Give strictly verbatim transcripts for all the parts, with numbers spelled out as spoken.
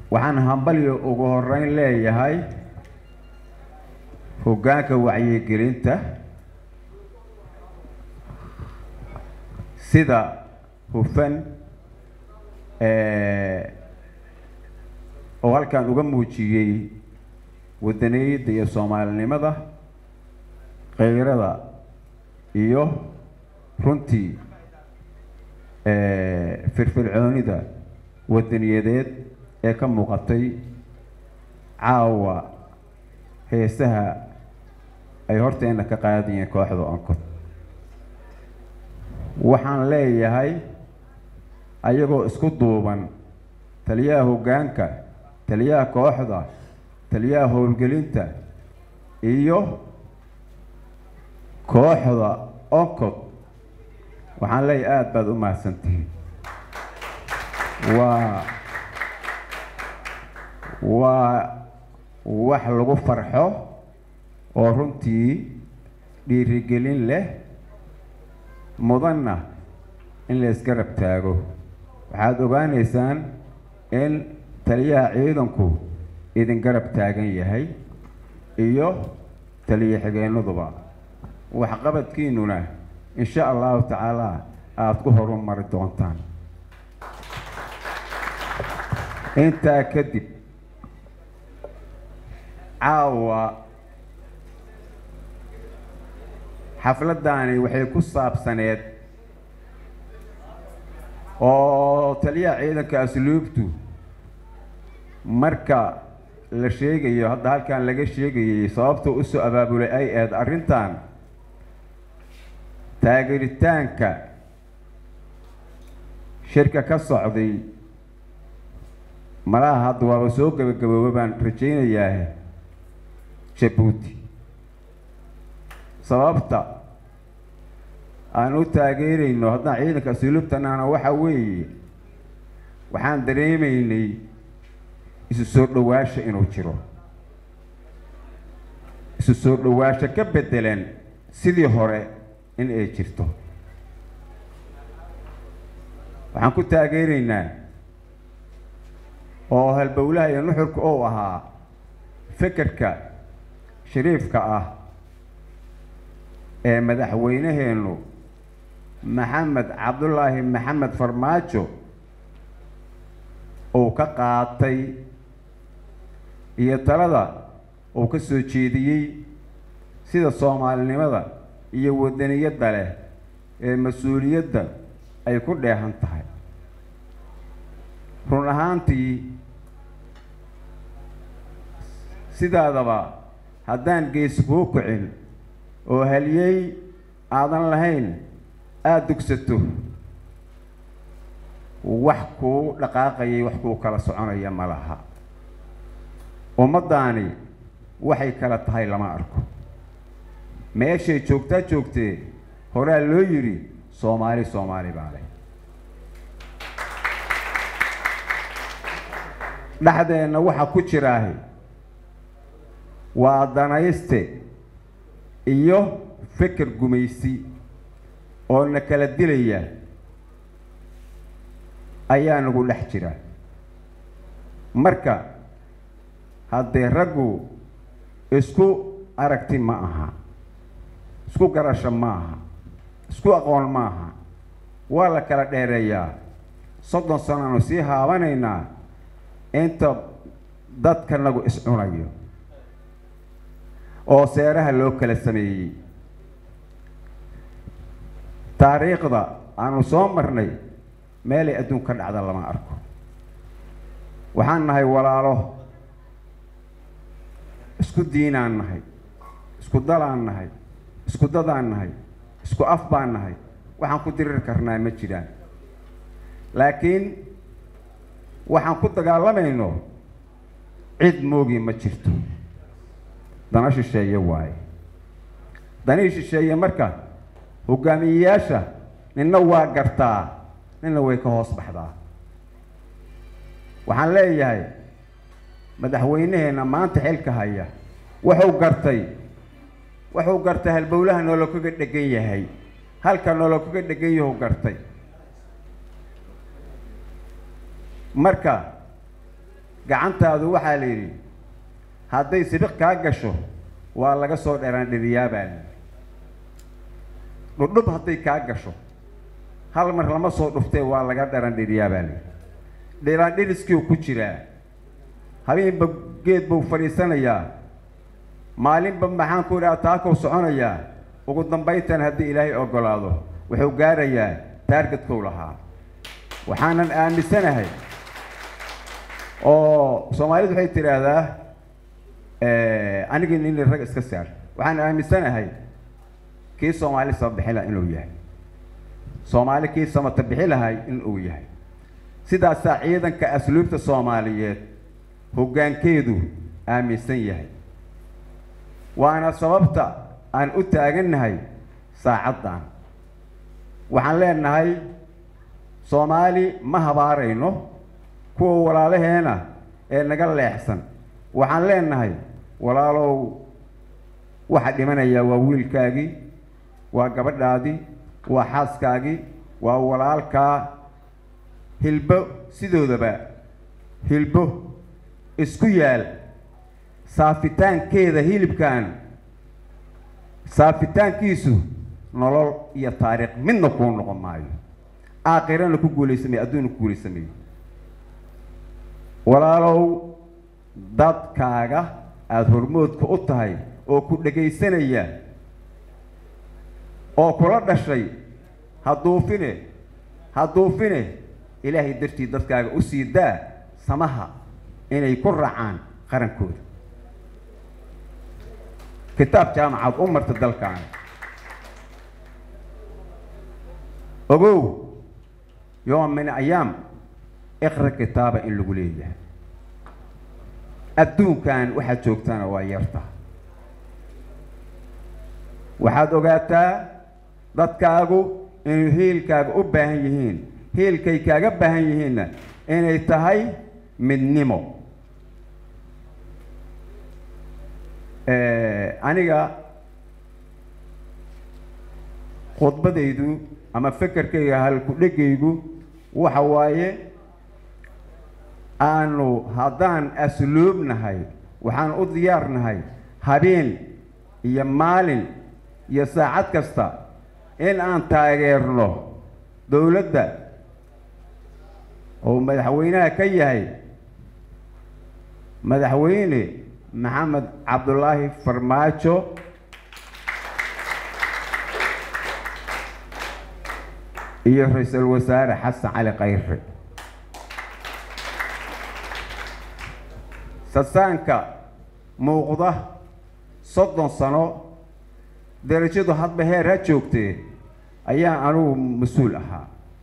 waxaan hambalyo ugu horeyn leeyahay hoggaanka wacyigelinta sida hufan ee oo halkan uga muujiyay wadaniyada iyo Soomaalinimada qeyrada iyo runtii ee firfircoonida wadaniyadeed ee ka muuqatay caawa heesaha ay horteena ka qaadayeen kooxda onkod waxaan leeyahay ayagoo isku duuban taliyaha hoggaanka taliyaha kooxda taliyaha howlgelinta iyo kooxda onkod waxaan leeyahay aad baad u mahadsantihiin waa waa wax lagu farxo oo runtii dhiirigelin leh mudanna in la isgarab taago waxaad ogaanaysaan in taliyaha ciidanku idin garab taagan yahay iyo taliye xigeenaduba waxqabadkiinuna insha allahu tacaala aad ku horumari doontaan intaa kadib caawa xafladani waxay ku saabsaneed oo taliyaha ciidanka asluubtu marka la sheegayo hadda halkan laga sheegayay sababta u soo abaabulay ay aad arrintan taageeritaanka shirka ka socday malaha hadda waa soo gabagaboobay baan rajaynayaa Djibouti sababta aan u taageerayno hadda ciidanka asluubtana waxa weeye waxaan dareemaynay isu soo dhawaasho inuu jiro isu soo dhawaasho ka bedelan sidii hore in ay jirto waxaan ku taageeraynaa oo halbowlaha iyo nuxurka oo ahaa fikirka shariifka ah ee madaxweynaheenu Maxamed Cabdullaahi Maxamed Farmaajo oo ka qaatay iyo talada oo ka soo jeediyay sida Soomaalinimada iyo wadaniyada leh ee mas'uuliyadda ay ku dheehan tahay run ahaantii sidaadaba haddaan gees kuu kicin oo haliyey aadan lahayn aad dugsato wax kuu dhaqaaqayay wax kuu kala soconaya ma laha ummadaani waxay kala tahay lama arko meeshay joogtaa joogtee horaa loo yiri Soomaali Soomaali baale dhaxdeena waxa ku jiraahay waa danayste iyo fikir gumaysi oo na kala dilaya ayaa nagu dhex jira marka haddii raggu isku aragti ma aha isku garasho ma aha isku aqoon ma aha waa la kala dheereeyaa soddon sano sii haabanaynaa inta dadka nagu is cunayo oo seeraha loo kala sameeyay taariikhda aanu soo marnay meel ay adduunka dhacda lama arko waxaan nahay walaalo isku diinaan nahay isku dalaan nahay isku dadaan nahay isku af baan nahay waxaan ku dirir karnaa ma jiraan laakiin waxaan ku dagaalamayno cid moogi ma jirto dana shisheeye waaye dani shisheeye marka hogaamiyayaasha ninna waa gartaa ninna way ka hoos baxdaa waxaan leeyahay madaxweynaheena maanta xilka haya wuxuu gartay wuxuu gartay halbowlaha nolol kaga dhagan yahay halka nolol kaga dhagan yahay uu gartay marka gacantaadu waxaa la yidhi hadday sibiq kaa gasho waa laga soo dheraan dhiriyaa baa la dhudhub hadday kaa gasho hal mar lama soo dhuftee waa laga dheran dhiriyaa baa la dheraan dhiriskii ku jiraa habeenba geed buu fadhiisanayaa maalinba maxaan ku idhaha taakuu soconayaa ugu dambayntan haddii ilaahay ogolaado wuxuu gaarayaa taargetkuu lahaa waxaanan aaminsanahay oo soomaalidu waxay tidhaahdaa anigii nin rag iska saar waxaan aaminsanahay kii soomaali soo bixi lahaa inuu yahay soomaali kii samata bixi lahay inuu yahay sidaasaa ciidanka asluubta soomaaliyeed hoggaankeedu aaminsan yahay waana sababta aan u taagannahay saacaddan waxaan leenahay soomaali ma habaarayno kuwa walaalaheena ee naga leexsan waxaan leenahay walaalow waxa dhimanaya waa wiilkaagii waa gabadhaadii waa xaaskaagii waa walaalkaa hilbo sidoodaba hilbo isku yaal saafitaankeeda hilibkan saafitaankiisu nolol iyo taariikh midna kuu noqon maayo aakhirana ku guulaysamay adduunna ku guulaysamay walaalow dadkaaga aada hormoodka u tahay oo ku dhegaysanaya oo kula dhashay hadduufine hadduufine ilaahay dartii dadkaaga u sii daa samaha inay ku raacaan qarankooda kitaab jaamacad u marta dalkan ogow yoom min ayaam iqra kitaaba in lagu leeyahay adduunkan waxaad joogtaana waa yarta waxaad ogaataa dadkaagu inay hiilkaaga u baahan yihiin hiilkay kaaga baahan yihiinna inay tahay midnimo aniga khudbadaydu ama fekerkayga halku dhegaygu waxa waaye aanu haddaan asluubnahay waxaan u diyaarnahay habeen iyo maalin iyo saacad kasta in aan taageerno dowladda oo madaxweynaha ka yahay madaxweyne maxamed cabdullaahi farmaajo iyo ra-iisul wasaare xasan cali khayre sasaanka muuqda soddon sano darajadu hadba heer ha joogtee ayaa anugu mas-uul ahaa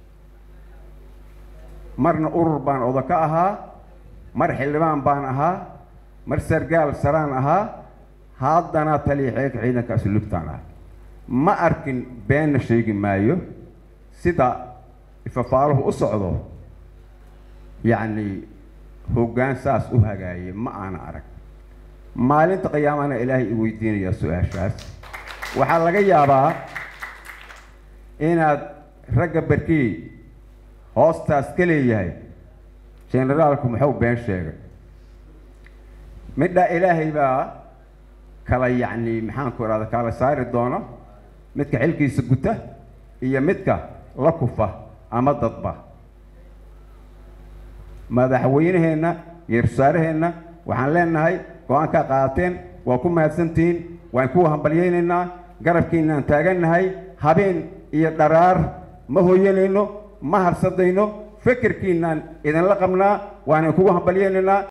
marna urur baan oda ka ahaa mar xildhibaan baan ahaa mar sargaal saraan ahaa haddana taliya xeelka ciidanka asluubtaan ah ma arkin beenna sheegi maayo sida ifafaaluhu u socdo yacni hoggaan saas u hagaayay ma aana arag maalinta qiyaamana ilaahay i weydiinayaa su-aashaas waxaa laga yaabaa inaad ragga barkii hoostaas ka leeyahay generaalku muxuu been sheegay midha ilaahay baa kala yacni maxaanku idhahda kala saari doono midka xilkiisa guta iyo midka la kufa ama dadba madaxweynaheenna iyo wasaaraheenna waxaan leenahay go-aankaa qaateen waa ku mahadsantihiin waan kuwa hambalyaynaynaa garabkiinaan taagannahay habeen iyo dharaar ma hooyanayno ma harsadayno fekerkiinaan idinla qabnaa waan kugu hambalyaynaynaa